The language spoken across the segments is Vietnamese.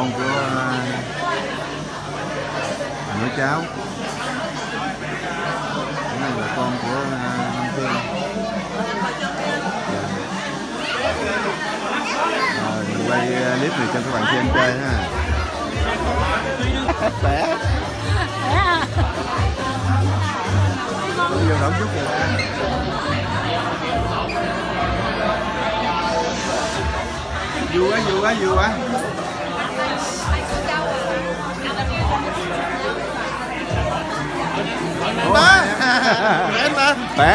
con của nữ cháu. Cái này là con của Nam Phương. Rồi mình quay clip này cho các bạn xem chơi ha. Khỏe. Bây giờ đóng chút rồi. Vui quá, vui quá, vui quá. Má, khỏe mà. Khỏe.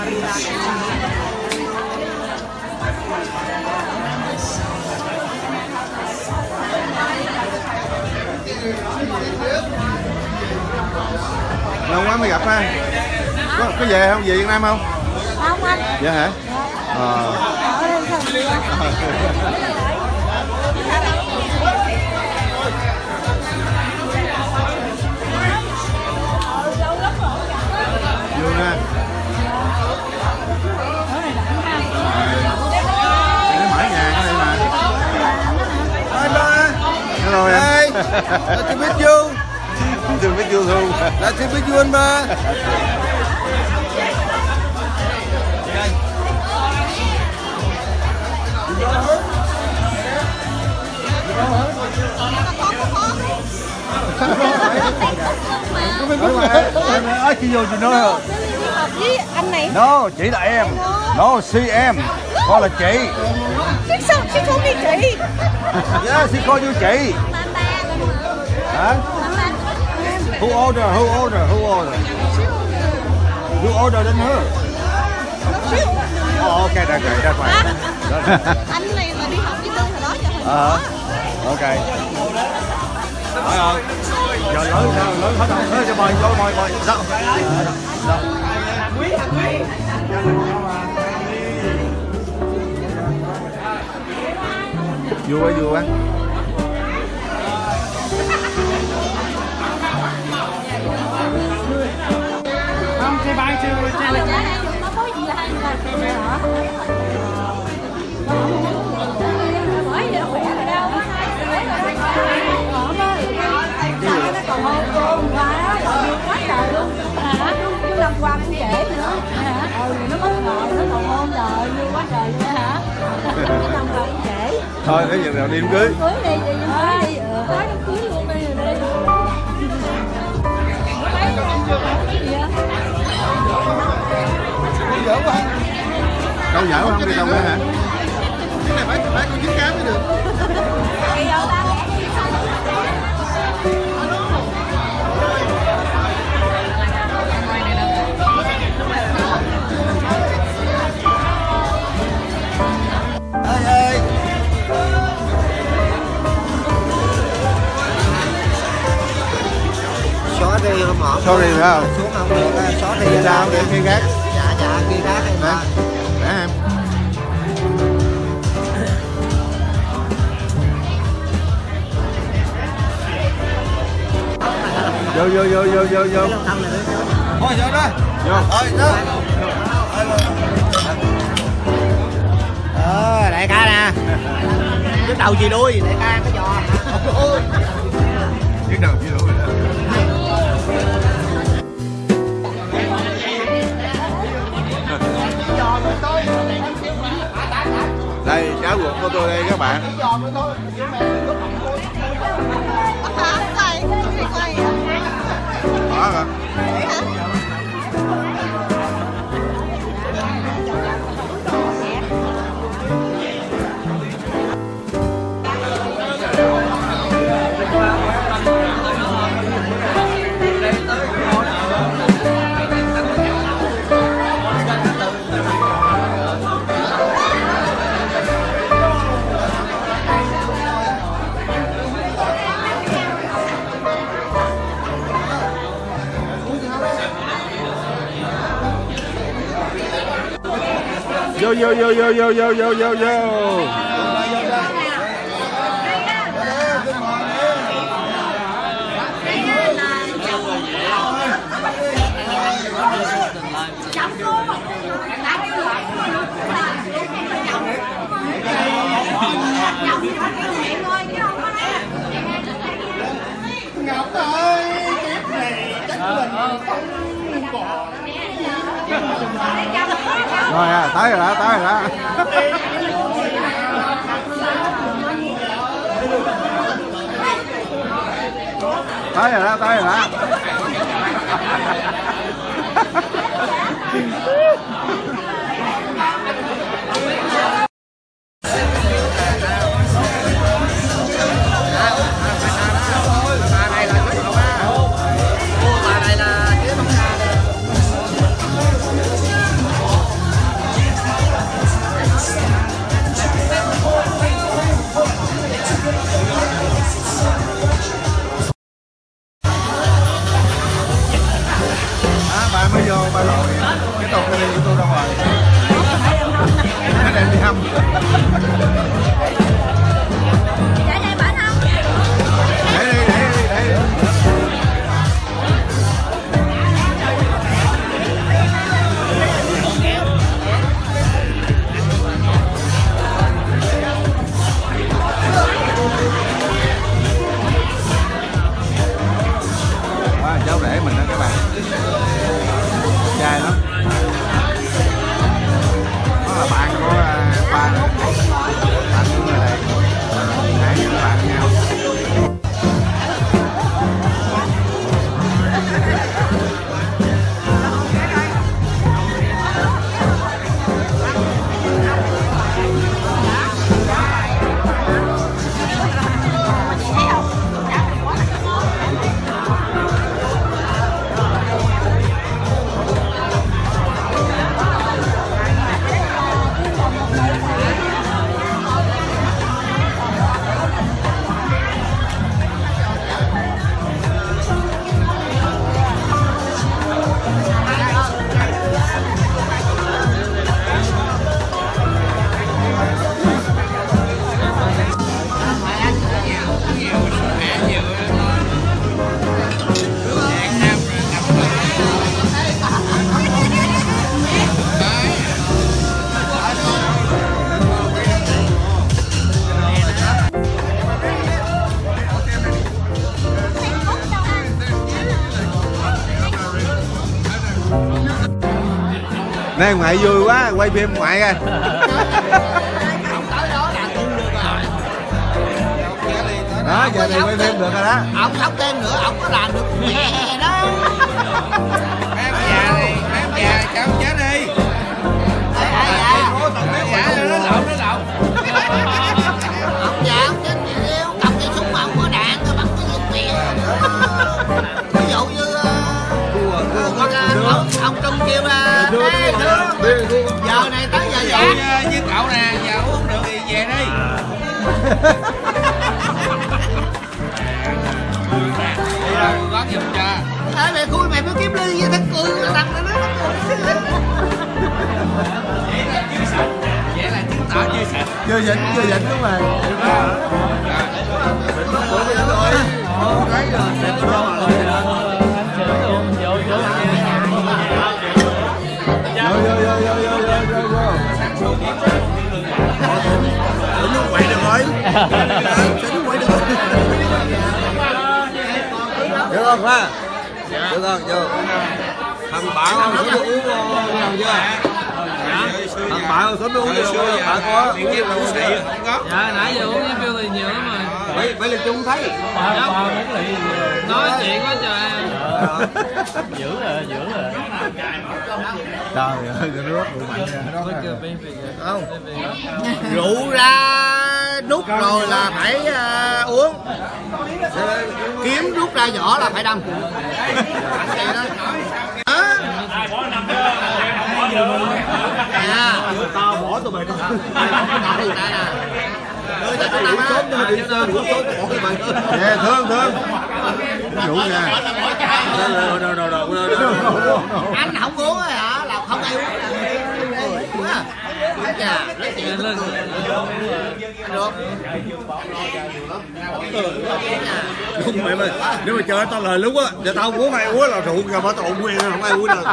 Lâu quá mới gặp ha. Có về không? Về Việt Nam không? Không anh. Dạ hả? Vui ha. Nó mở nhà ở đây mà. Hi ba. Hello em. Hi. Nice to meet you. Nice to meet you too. Nice to meet you anh ba. Nói chị vô chị nói hả? Với anh này. No, chị là em. No, she em. Con là chị. Sao chị không đi chị? Yeah, she call you chị. Hả? Who order? Who order? Who order? You order than her. Oh, okay, that's great. That's fine. Anh này là đi học với tôi hồi đó giờ. Ok. Phải không? Giờ lớn hết rồi. Thôi cho mời mời. Đâu? Vui quá, vui quá. Không, xe bay xe Nó có gì hay là xe hả? Mới giờ khỏe rồi đâu. Nó còn hôn cô quá, quá trời luôn. Hả? Chứ làm quà cũng dễ nữa. Hả? Nó bất ngờ, nó còn hôn trời, vui quá trời luôn hả? Làm quà cũng dễ. Thôi, để giờ nào đi đám cưới. Cưới đi, đi. Nói đám cưới luôn đi rồi đi. Dở quá. Đâu dở không? Đi đâu nữa hả? Cái này phải con chín cám mới được. Sorry không họ. Sorry phải không? Xuống không được. Sorry. Sao đi khi khác? Dạ khi khác em ơi. Để em. Vô. Thôi vô đó. Vô. Thôi đó. Đại ca nè. Trước đầu gì đuôi, đại ca có giò. Ôi. Biết đầu chưa đủ rồi đó. Đây, cháu ruột của tôi đây các bạn. Đó hả? Vô. Rồi à, tới rồi đó, tới rồi đó. Tới rồi đó, tới rồi đó. Bà mới vô, bà lội cái tục cái đi của tôi đâu rồi? Nó đem đi hâm. Để đây bạn không? Để đi. Cháu rể mình đó các bạn, trai lắm, đó là bạn của ba, bạn của người này, hai người bạn với nhau. Nay ngoại vui quá, quay phim ngoại coi. Đó, giờ này quay phim được rồi đó. Ông sống thêm nữa, ông có làm được nhẹ đó. Mấy già đi, mấy già cháu chết đi. Nó lộn. Ông già ông chết thì ông cầm cái súng mà ông có đạn rồi bắn cái giết mẹ. Ví dụ như ông Trung kêu là giờ này tới giờ già với cậu nè, giờ uống được thì về đi. Đi đâu gót giùm cho. Mày khui mày mới kiếm ly với thằng cười nó đặt nó Vậy là chứng tỏ chưa sạch. Chưa dịch đúng rồi. Nó quậy được rồi. Được không ha? Được không? Vô. Thằng bạn không xuống nước uống không chưa? Thằng bạn không xuống nước uống chưa? Bạn có. Dạ nãy giờ uống với kêu thì nhiều lắm rồi. Mấy lần chung thấy. Nói chuyện quá trời. Giữ rồi. Trời ơi, cái nước bụi mạnh ra. không? Rượu ra nút rồi là phải uống, kiếm rút ra vỏ là phải đâm. Tao bỏ tụi mày đâu. Thương vụ nha. Anh không uống hả là không ai uống. Không mày ơi, nếu mà chơi tao lời lúc á, giờ tao uống ai uống là rượu rồi mà tao uống nguyên không ai uống đâu.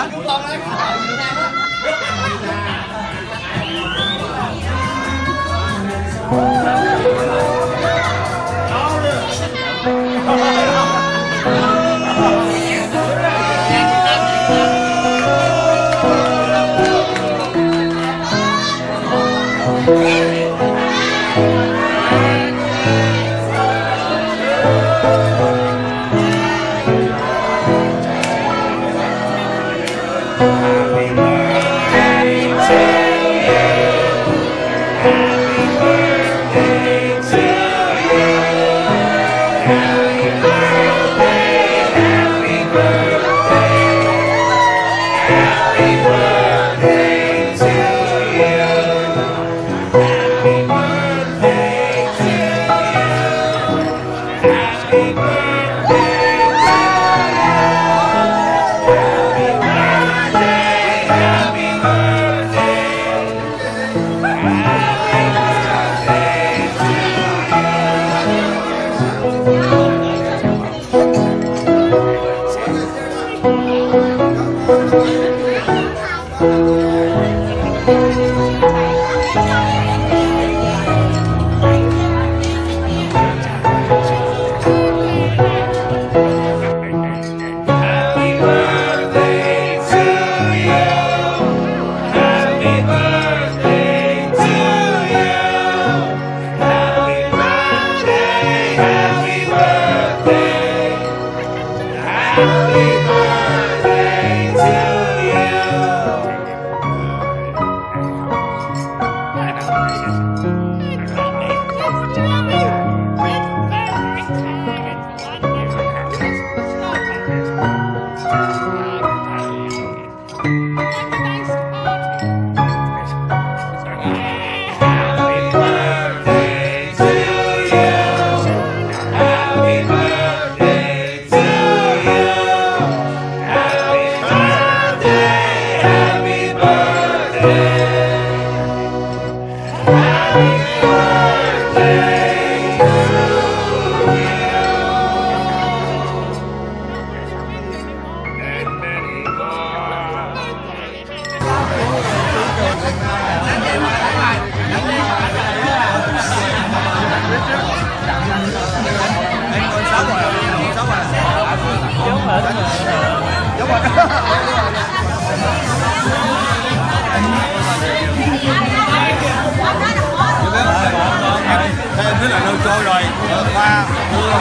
Em biết là nấu trôi rồi, qua mưa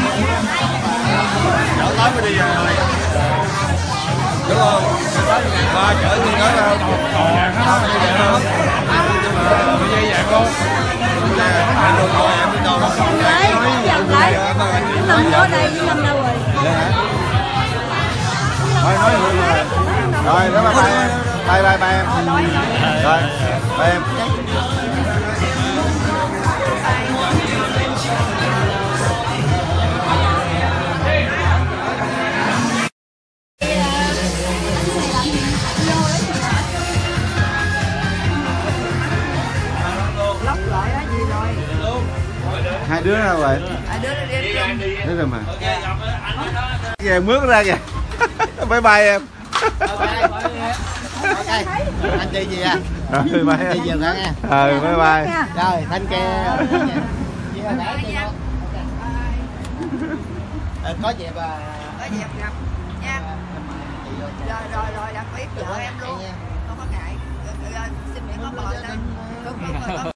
chở tới mới đi về rồi, đúng không? Qua chở đi tới đâu? Không đi về không? Đi về về con. Em được rồi, em đi đâu đó? Dần lại. Nằm ở đây nằm đâu rồi? Thôi nói rồi. Rồi, đó bye em. Bye em. Rồi, bye em. Hai đứa đâu rồi? Hai đứa đi. Đứa rồi mà. Về mướt ra kìa. Bye bye em. Ok, anh chị gì à? Bye bye em. Chị nhiều nha. Bye bye. Rồi, thanh kia. Có dịp à? Có dịp gặp nha. Rồi, đã biết vợ em luôn. Không có ngại. Xin miễn có bò lên.